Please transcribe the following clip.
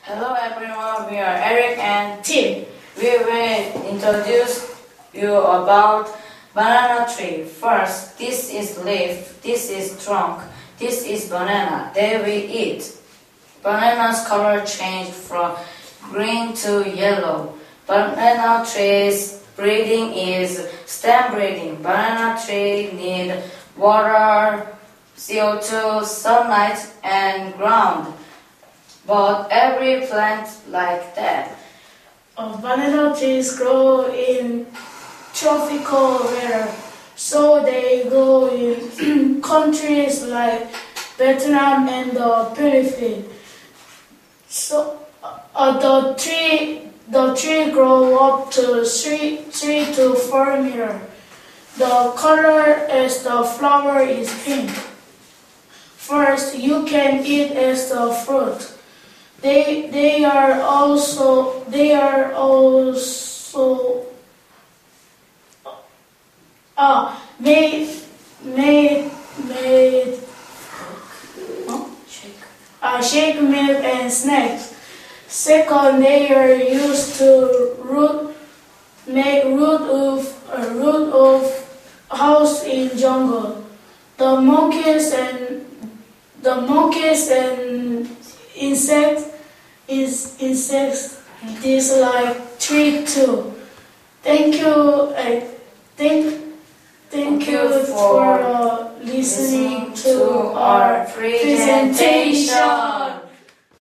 Hello everyone, we are Eric and Tim. We will introduce you about banana tree. First, this is leaf, this is trunk, this is banana. They we eat. Banana's color changed from green to yellow. Banana tree's breeding is stem breeding. Banana tree need water, CO2, sunlight, and ground. But every plant like that. Banana trees grow in tropical weather, so they grow in countries like Vietnam and the Philippines. So the tree grow up to 3 to 4 meters. The color as the flower is pink. First, you can eat as the fruit. They are also shake milk and snacks. Second, they are used to make root of house in jungle. The monkeys and insects dislike tree too. Thank you for listening to our presentation.